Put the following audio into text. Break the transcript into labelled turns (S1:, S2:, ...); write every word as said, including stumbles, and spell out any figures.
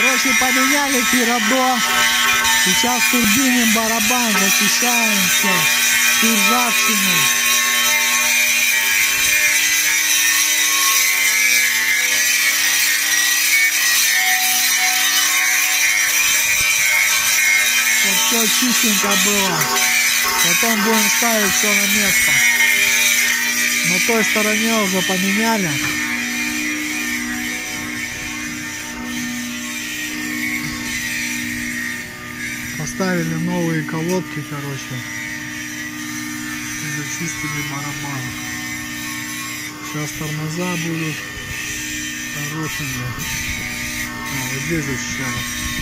S1: Короче, поменяли феррадо. Сейчас турбиним барабан, зачищаем все, всю ржавчину. Чтобы все чистенько было. Потом будем ставить все на место. На той стороне уже поменяли. Поставили новые колодки, короче. И зачистили барабан. Сейчас тормоза будут хорошие. А, вот здесь зачищалось.